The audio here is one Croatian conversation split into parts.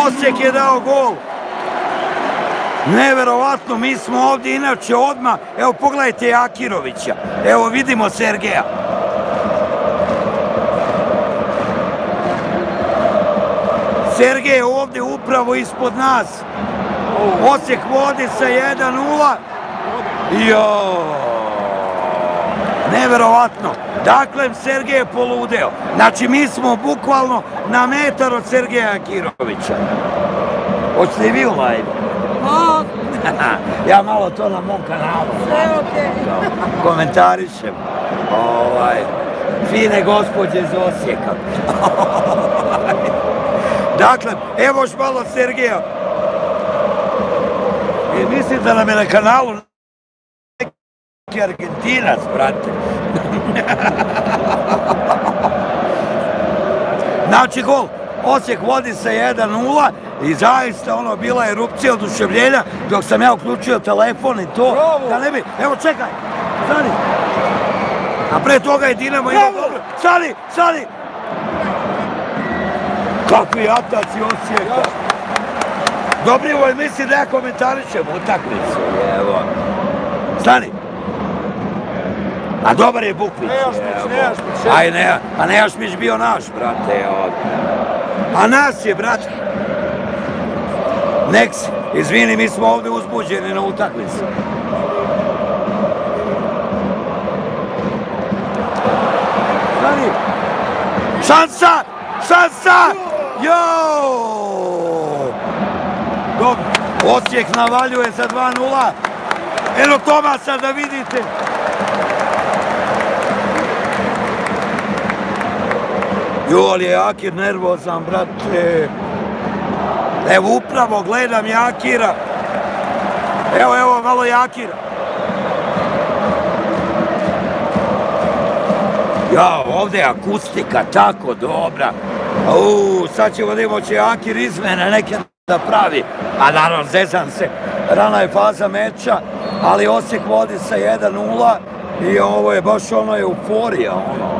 Osijek je dao gol. Neverovatno, mi smo ovdje inače odmah, evo pogledajte Jakirovića, evo vidimo Sergeja. Sergej je ovdje upravo ispod nas. Osijek vodi sa 1:0. Neverovatno. Dakle, Sergej je poludeo. Znači, mi smo bukvalno na metar od Sergeja Jakirovića. Hoćete i vi u live? Ja malo to na mom kanalu komentarišem. Fine gospođe iz Osijeka. Dakle, evo još malo Sergeja. Mislim da nam je na kanalu neki Argentinac, brate. Znači, gol. Osijek vodi sa 1:0 i zaista bila je erupcija oduševljenja dok sam ja uključio telefon i to. Da ne bi, evo čekaj, stani. A pre toga je Dinamo imao dobro. Stani! Kakvi ataci Osijeka. Dobrivoj misli da ja komentarišem utakmicu, evo. Stani. A dobar je Bukvić. A Nejašmić bio naš, brate. A nas je, brate. Neksi, izvini, mi smo ovdje uzbuđeni na utakmicu. Stani. Šansa! Dobro. Osijek navaljuje za 2:0. Eno Tomasa da vidite. Ali je Jakir nervozan, brate. Evo upravo gledam Jakira. Evo malo Jakira. Ovdje je akustika tako dobra. Sad ćemo da imamo će Jakir izmene neke da pravi. A naravno, zezam se. Rana je faza meča, ali Osijek vodi sa 1:0 i ovo je baš euforija.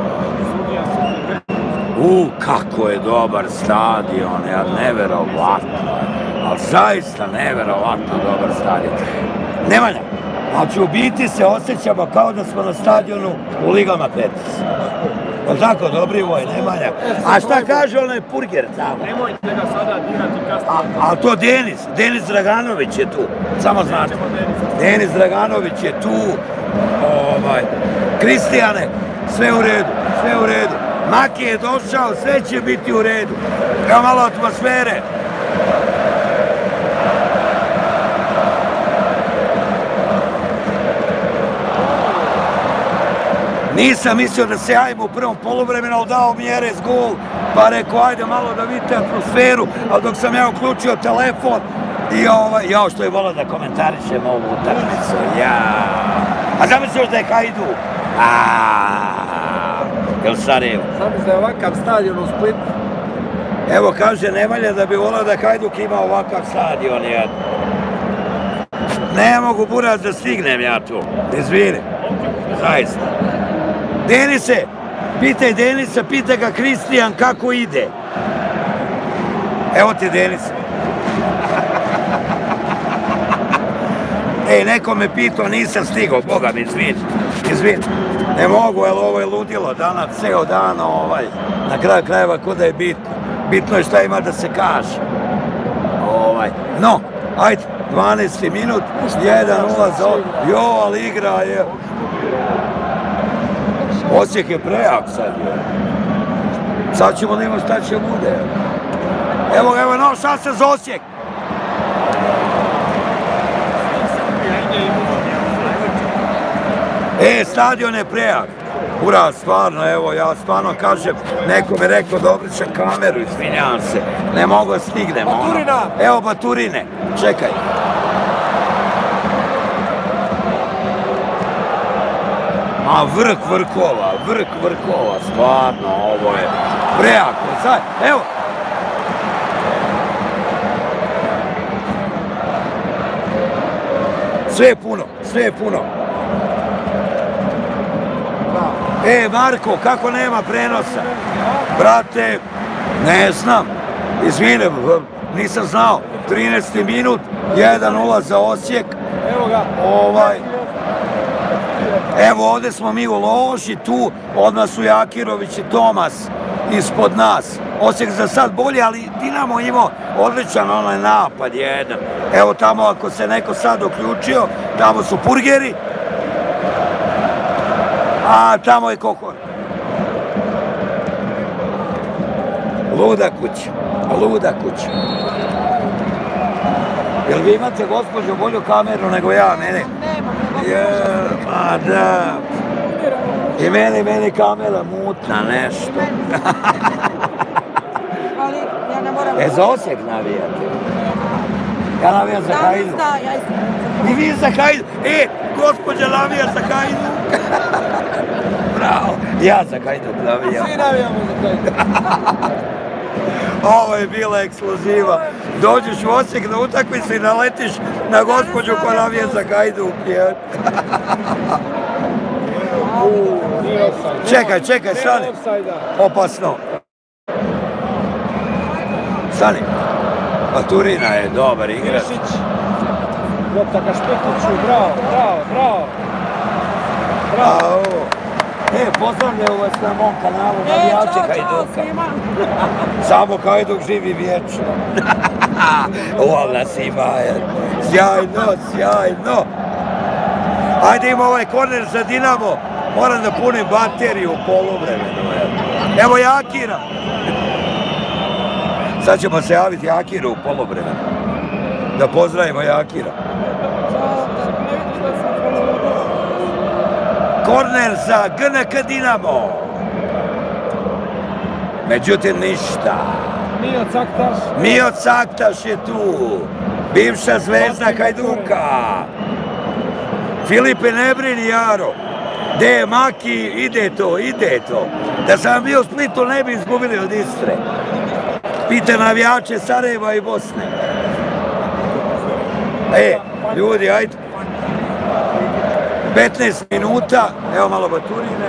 Kako je dobar stadion, neverovatno. Ali zaista neverovatno dobar stadion. Nemanja, znači u biti se osjećamo kao da smo na stadionu u Ligama Petis. Tako, Dobrivoj, Nemanja. A šta kaže onaj Purger tamo? Nemojte ga sada dirati kasnije. A to Denis Draganović je tu. Samo znate. Denis Draganović je tu. Kristijane, sve u redu. Maki je došao, sve će biti u redu. Evo malo atmosfere. Nisam mislio da se javim u prvom poluvremenu, ali dao mi Jerez gol, pa rekao ajde malo da vidite atmosferu, ali dok sam ja uključio telefon i što je volao da komentarišem ovu utakmicu, A zamislio da je Hajduk? Jel Sarajevo? Zamisli da je ovakav stadion u Splitu. Evo kaže Nemalja da bi volao da Hajduk ima ovakav stadion, Ne mogu Buraz da stignem ja tu, izvini, zaista. Denise, pitaj Denisa, pitaj ga Kristijan kako ide. Evo ti Denis. Neko me pitao, nisam stigao, Boga mi, izvini. Ne mogu, jer ovo je ludilo danas, ceo dan, na kraju krajeva kuda je bitno. Bitno je šta ima da se kaže. No, ajde, 12. minut, 1:0 za ovo. Ali igra je... Osijek je prejak sad, Sad ćemo da imamo šta će bude. Evo, nova šansa za Osijek. Stadion je prejak. Ura, stvarno, evo, ja stvarno kažem, neko mi rekao da obričem kameru, izvinjavam se. Ne mogu da stignem, Evo Baturine, čekaj. Vrh vrkova, stvarno, ovo je prejako. Evo. Sve je puno. Marko, kako nema prenosa? Brate, ne znam. Izvini, nisam znao. 13. minut, 1-0 za Osijek. Evo ga. Evo ovdje smo mi u loži, tu odmah su Jakirović i Tomas ispod nas. Osijek za sad bolje, ali Dinamo imao odličan onaj napad jedan. Evo tamo ako se neko sad uključio, tamo su Purgeri, a tamo je Kohor. Luda kuća. Jel vi imate, gospođo, bolju kameru nego ja, mene? Pa da. I meni kamera mutna, nešto. Za Osijek navijate? Ja navijam za Hajduk. I vi za Hajduk? Gospođa navija za Hajduk. Bravo, ja za Hajduk navijam. Svi navijamo za Hajduk. Ovo je bila ekskluziva. Dođeš u Osijek na utakmicu i naletiš na gospođu koja navija za Hajduk. Čekaj, stani. Opasno. Stani. Pa Turina je dobar igrač. Lopta ka Špetiću, bravo. Pozdravljaju vas na mom kanalu, navijače Hajduka. Samo Hajduk živi vječno. Vola si Maja. Sjajno. Ajde ima ovaj korner za Dinamo. Moram da punim bateriju u poluvremenu. Evo Jakira. Sad ćemo se javiti Jakiru u poluvremenu. Da pozdravimo Jakira. Korner za GNK Dinamo. Međutim, ništa. Mio Caktaš je tu. Bivša zvezda Hajduka. Filipe, ne brini, Jaro. Gde je Maki, ide to. Da sam bio u Splitu, ne bi izgubili od Istre. Pite navijače Sarajeva i Bosne. Ljudi, ajde. 15 minuta, evo malo baturine.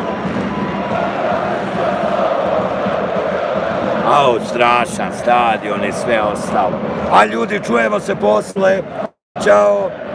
Strašan stadion i sve ostalo. A ljudi, čujemo se posle. Ćao.